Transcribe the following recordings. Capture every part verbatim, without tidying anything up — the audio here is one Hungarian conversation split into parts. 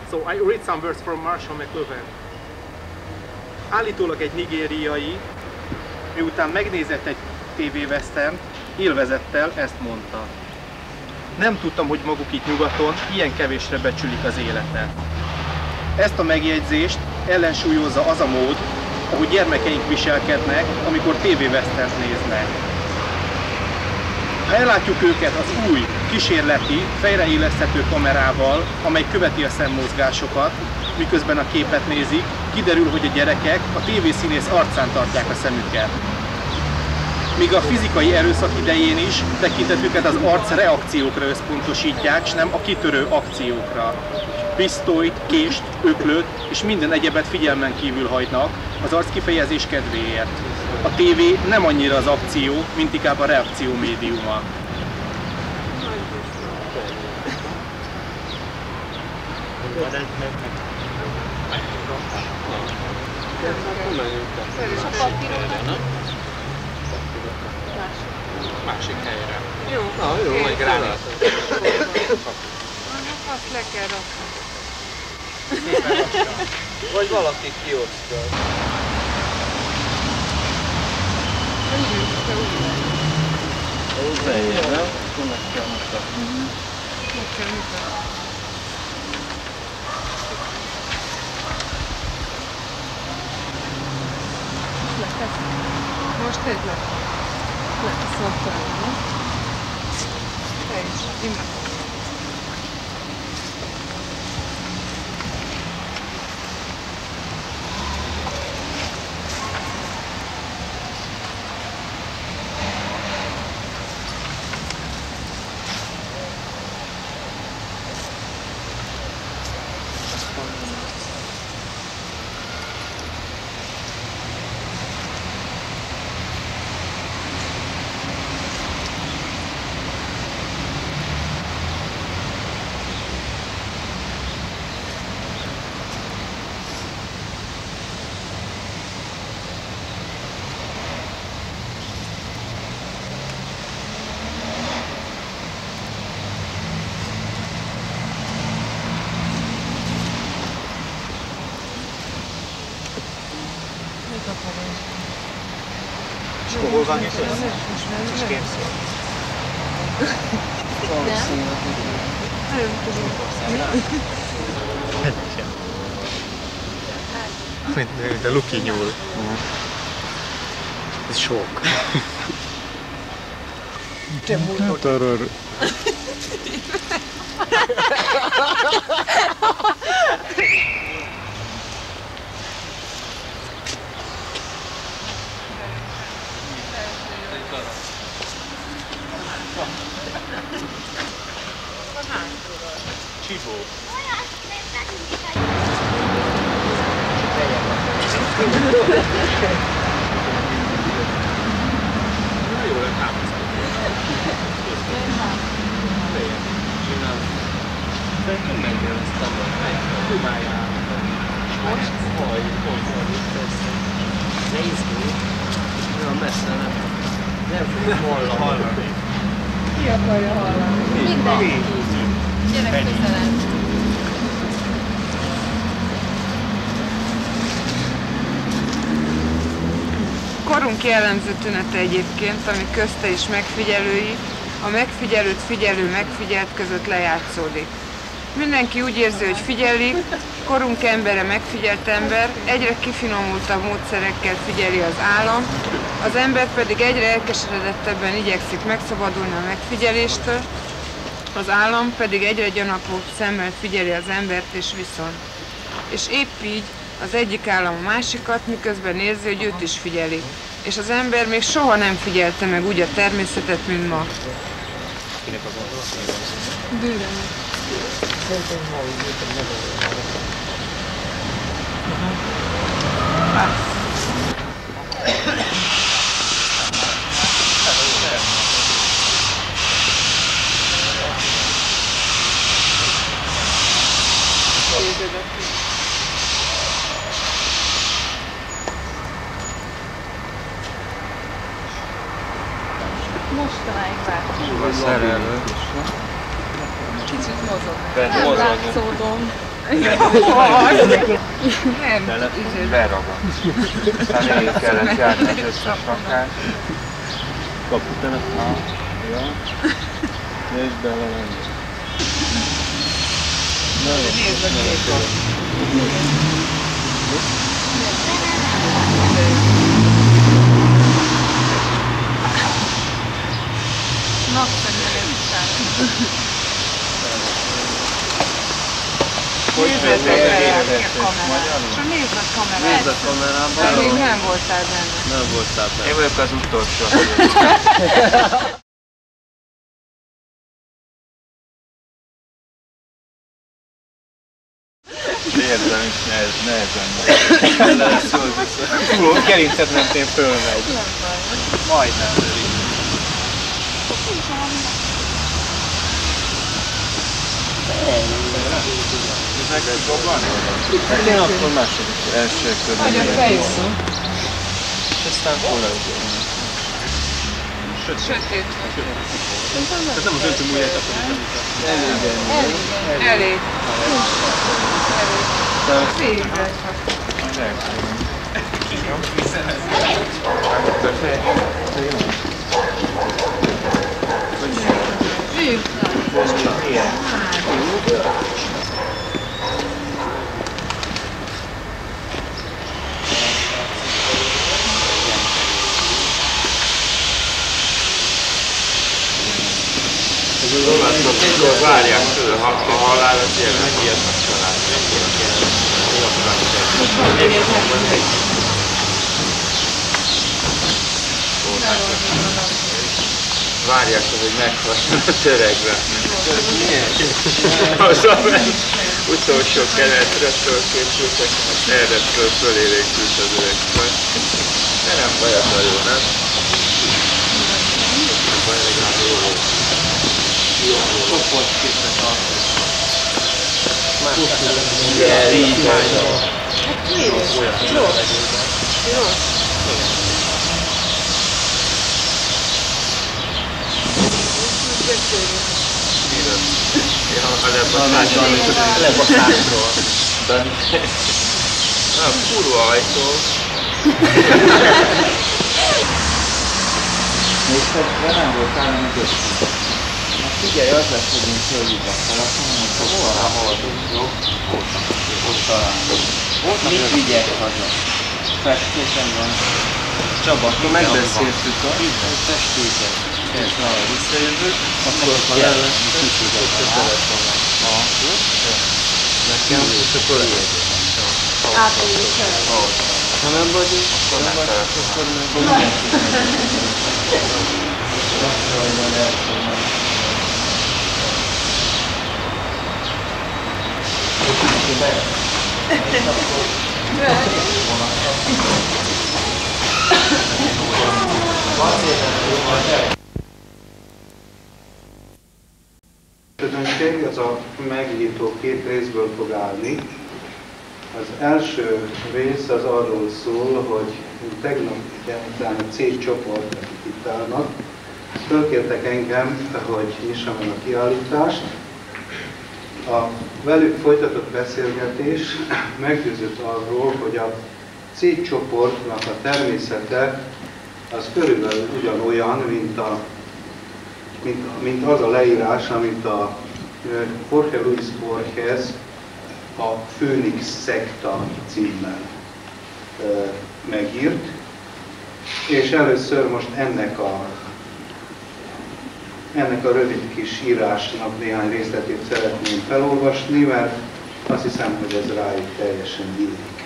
So I read some words from Marshall McLuhan. Állítólag egy nigériai, miután megnézett egy tévévesztern, élvezettel ezt mondta. Nem tudtam, hogy maguk itt nyugaton ilyen kevésre becsülik az életet. Ezt a megjegyzést ellensúlyozza az a mód, ahogy gyermekeink viselkednek, amikor tévéveszternt néznek. Ha ellátjuk őket az új, kísérleti, fejreéleszthető kamerával, amely követi a szemmozgásokat, miközben a képet nézik, kiderül, hogy a gyerekek a tévészínész arcán tartják a szemüket. Míg a fizikai erőszak idején is tekintetüket az arc reakciókra összpontosítják, s nem a kitörő akciókra. Pisztolyt, kést, öklöt és minden egyebet figyelmen kívül hagynak az arckifejezés kedvéért. A tévé nem annyira az akció, mint inkább a reakció médiuma. Másik helyre. Jó. Na jó, majd gránit. Azt le kell rakni. Vagy valaki kiosztja. Úgy lejjel, nem? Akkor meg kell mutatni. Meg kell mutatni. Most tedd le. Le, ezt mondtam, nem? Te is, innen. És akkor hol van is ez? És képszél. Mint a Luki nyúl. Ez sok. Te múltod. Csibó. Na jó, nem támasztok. Szerintem menjél ezt abban. Dumáljál. Most? Haj, hogy van itt ezt. Nézd ki. Olyan messze nem. Nem fogjuk hallani. Ki akarja hallani? Mindenki. Gyerek közelebb. Korunk jellemző tünete egyébként, ami közte és megfigyelői, a megfigyelőt figyelő megfigyelt között lejátszódik. Mindenki úgy érzi, hogy figyelik, korunk embere megfigyelt ember, egyre kifinomultabb módszerekkel figyeli az állam, az ember pedig egyre elkeseredettebben igyekszik megszabadulni a megfigyeléstől, az állam pedig egyre gyanakvóbb szemmel figyeli az embert és viszont. És épp így az egyik állam a másikat, miközben érzi, hogy őt is figyelik. És az ember még soha nem figyelte meg úgy a természetet, mint ma. Kinek a gondolat? Bőven. Szerintem ma úgy jöttem megoldani. Mostanáig vártam. A szerelő. Kicsit mozog. Bent Nem mozog. látszódom. Nem, Beragad. Aztán végig kellett járni az összes rakás. Kaputelefon. Ja. Nézd bele lenni. nézd a képet. Napfényben is Nézzetek le a kamerát. És nézd a kamerát. Nézd a kamerában. De még nem voltál benne. Nem voltál benne. Én vagyok az utolsó. Érzem is nehezen. Nehezen. Gerincet mentén fölmegy. Majdnem. Meg egy dobban? Hát én akkor második első körben. Vagy a fejszó. És aztán hol ez? Sötét vagy. Ez nem az öntő múlják, akkor Elég ennyi. Elég. Elég. Végre. Akkor várják tőle, ha a halál az jelen, ilyet meg család. Várják, hogy meghaljon a töregbe. Az utolsó keletre fölkészültek, eredetről fölélénkült az öregtől. De nem baj, az a jó, nem? Nem baj, legalább jó volt. Csoportképpen tartani. Igen, így van. Hát mi? Rossz. Rossz. Lebaszásról. Nem, kurva ajtó. Nézted, de nem voltál mögöttünk. Na figyelj, az lesz, hogy én fölhívok a telefonon, hogy hol haladunk, jó? Voltam, ott talán. Mit vigyek haza? Festéken van. Csaba, akkor megbeszéltük a Festéken. és ha visszajövök, akkor ha le lesz, akkor telefon lesz. Nekem, és akkor lehet. Ha nem vagyok, akkor nem vagyok, akkor nem vagyok. Közönség, ez a megnyitó két részből fog állni. Az első rész az arról szól, hogy tegnap után a C csoport, akik itt állnak, fölkértek engem, hogy nyissam meg a kiállítást. A velük folytatott beszélgetés meggyőzött arról, hogy a C csoportnak a természete az körülbelül ugyanolyan, mint, a, mint, mint az a leírás, amit a Jorge Luis Borges a Főnix szekta címmel megírt. És először most ennek a, ennek a rövid kis írásnak néhány részletét szeretném felolvasni, mert azt hiszem, hogy ez rájuk teljesen illik.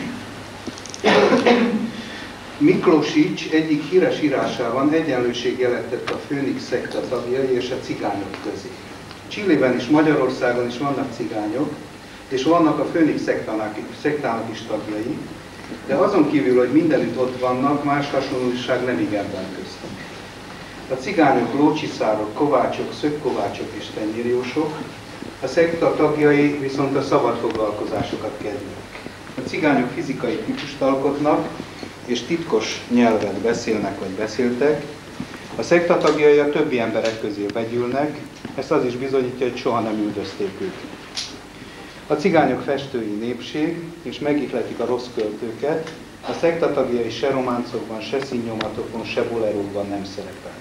Miklósics egyik híres írásában egyenlőségjelet tett a Főnix szekta tagjai és a cigányok közé. Chilében és Magyarországon is vannak cigányok, és vannak a Főnix szektának, szektának is tagjai, de azon kívül, hogy mindenütt ott vannak, más hasonlóság nem igen van köztük. A cigányok lócsiszárok, kovácsok, szökkovácsok és tenyérjósok, a szekta tagjai viszont a szabad foglalkozásokat kedvelik. A cigányok fizikai típust alkotnak, és titkos nyelvet beszélnek vagy beszéltek. A szekta tagjai a többi emberek közé begyűlnek, ezt az is bizonyítja, hogy soha nem üldözték őket. A cigányok festői népség, és megihletik a rossz költőket, a szektatagjai se románcokban, se színnyomatokon, se bolerókban nem szerepelnek.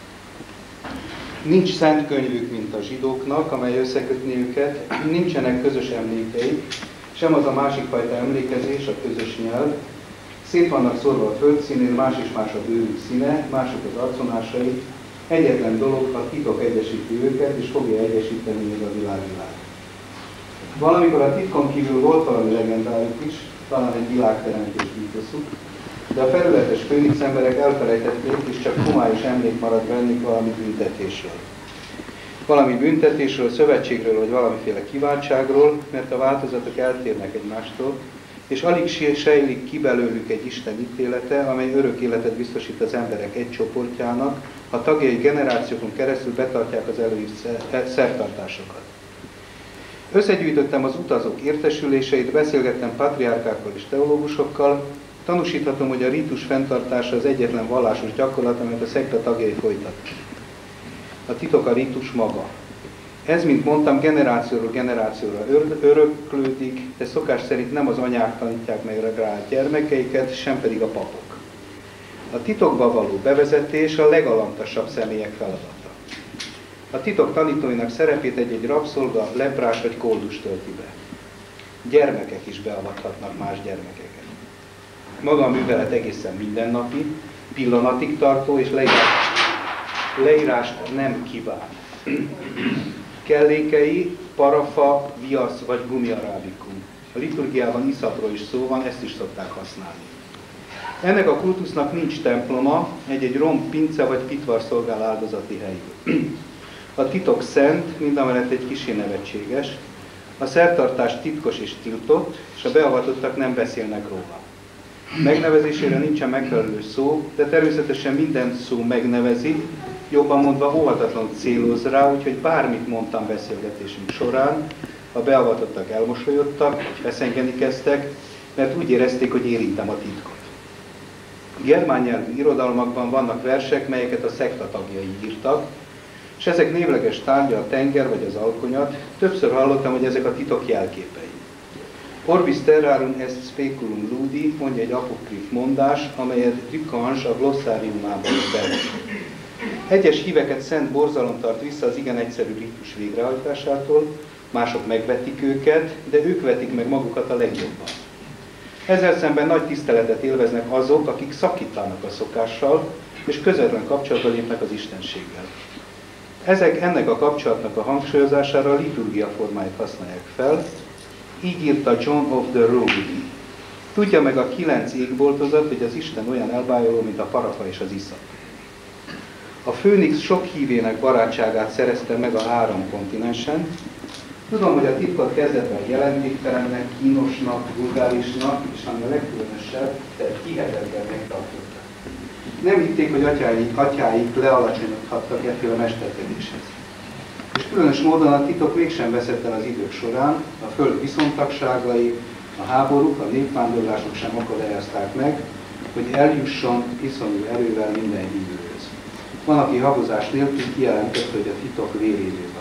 Nincs szent könyvük, mint a zsidóknak, amely összekötni őket, nincsenek közös emlékeik, sem az a másik fajta emlékezés, a közös nyelv. Szét vannak szórva a földszínén, más és más a bőrük színe, mások az arcvonásai. Egyetlen dolog, a titok egyesíti őket, és fogja egyesíteni még a világvilág. Valamikor a titkon kívül volt valami legendájuk is, talán egy világteremtés mítoszuk, de a felületes főnix emberek elfelejtették, és csak homályos emlék maradt bennük valami büntetésről. Valami büntetésről, szövetségről, vagy valamiféle kiváltságról, mert a változatok eltérnek egymástól, és alig sejlik ki belőlük egy Isten ítélete, amely örök életet biztosít az emberek egy csoportjának, ha tagjai generációkon keresztül betartják az előírt szertartásokat. Összegyűjtöttem az utazók értesüléseit, beszélgettem patriárkákkal és teológusokkal, tanúsíthatom, hogy a rítus fenntartása az egyetlen vallásos gyakorlat, amelyet a szekta tagjai folytatnak. A titok a rítus maga. Ez, mint mondtam, generációról generációra öröklődik, de szokás szerint nem az anyák tanítják meg rá a gyermekeiket, sem pedig a papok. A titokba való bevezetés a legalantasabb személyek feladata. A titok tanítóinak szerepét egy-egy rabszolga, leprás vagy koldus tölti be. Gyermekek is beavathatnak más gyermekeket. Maga a művelet egészen mindennapi, pillanatig tartó és leírás, leírást nem kíván. Kellékei, parafa, viasz vagy gumiarábikum. A liturgiában iszapról is szó van, ezt is szokták használni. Ennek a kultusznak nincs temploma, egy-egy rom, pince vagy pitvar szolgál áldozati helyül. A titok szent, mindamellett egy kissé nevetséges, a szertartás titkos és tiltott, és a beavatottak nem beszélnek róla. Megnevezésére nincsen megfelelő szó, de természetesen minden szó megnevezi, jobban mondva óhatatlanul céloz rá, úgyhogy bármit mondtam beszélgetésünk során, a beavatottak elmosolyodtak, és feszengeni kezdtek, mert úgy érezték, hogy érintem a titkot. Germán nyelvű irodalmakban vannak versek, melyeket a szekta tagjai írtak, és ezek névleges tárgya a tenger vagy az alkonyat. Többször hallottam, hogy ezek a titok jelképei. Orbis terrarum est speculum ludi, mondja egy apokrif mondás, amelyet Ducange a glossáriumában is bevet. Egyes híveket szent borzalom tart vissza az igen egyszerű ritus végrehajtásától, mások megvetik őket, de ők vetik meg magukat a legjobban. Ezzel szemben nagy tiszteletet élveznek azok, akik szakítanak a szokással, és közvetlen kapcsolatba lépnek az istenséggel. Ezek ennek a kapcsolatnak a hangsúlyozására a liturgia formáit használják fel. Így írta John of the Road. Tudja meg a kilenc égboltozat, hogy az Isten olyan elbájoló, mint a parafa és az iszap. A főnix sok hívének barátságát szerezte meg a három kontinensen. Tudom, hogy a titkot kezdetben jelentéktelennek, kínosnak, vulgárisnak, és ami a legkülönösebb, de hihetetlennek tartottak. Nem hitték, hogy atyáik, atyáik lealacsonyodhattak ettől a mesterkedéshez. És különös módon a titok mégsem veszett el az idők során, a föld viszontagságai, a háborúk, a népvándorlások sem akadályozták meg, hogy eljusson iszonyú erővel minden hívőhöz. Van, aki habozás nélkül kijelentette, hogy a titok vérévé